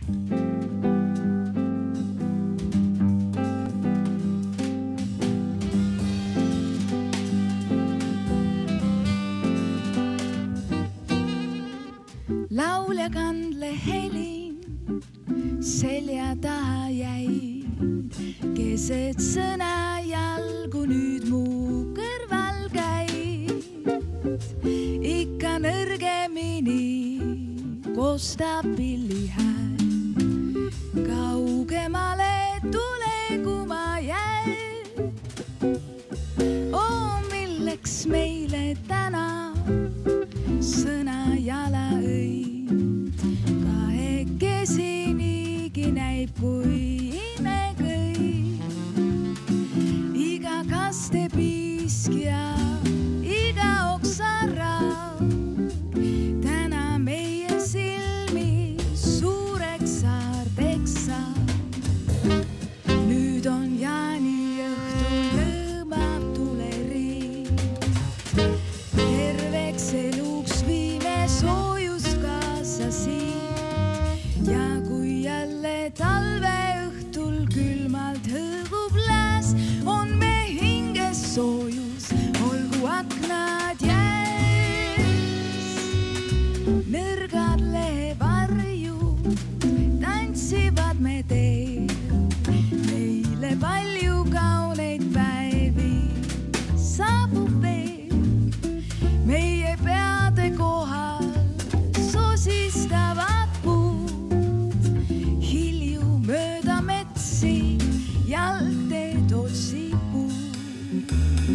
Laulja kandle helin selja taha jäi, keset sõna jalgu nüüd mu kõrval käid. Ikka nõrgemini kostab pillihääl, kaugemale tule, kui ma jään. Milleks meile täna sõna jala õid, kahekesi niigi näib kui imekõid. Iga kastepiisk ja iga oksaraug täna meie silmi suureks saardeks saab. Nüüd on jaaniõhtul lõõmab tuleriik, terveks eluks viime soojust kaasa siin. Ja kui jälle talveõhtul külmalt hõõgub lääs, on me hinges soojus, olgu aknad jääs. Nõrgad lehevarjud tantsivad me teel, meile palju kauneid päevi saabub veel. Meie peade kohal sosistavad puud, hilju mööda metsi jalgteed otsib puud.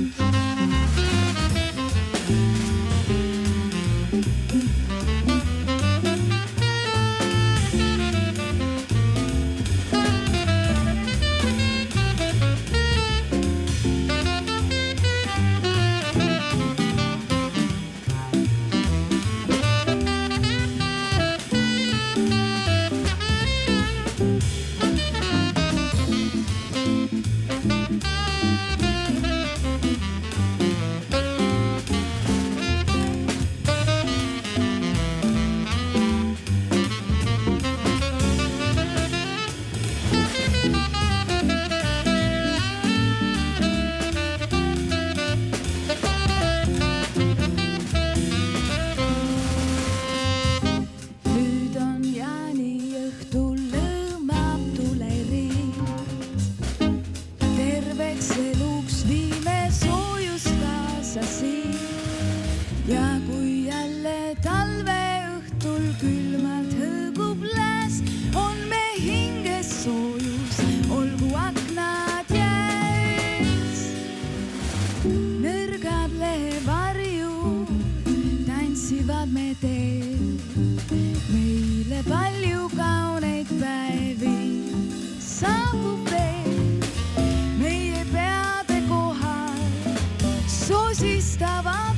Ja kui jälle talveõhtul külmalt hõõgub lääs, on me hinges soojus, olgu aknad jääs. Nõrgad lehevarjud tantsivad me teel, meile palju kauneid päevi saabub veel. Meie peade kohal sosistavad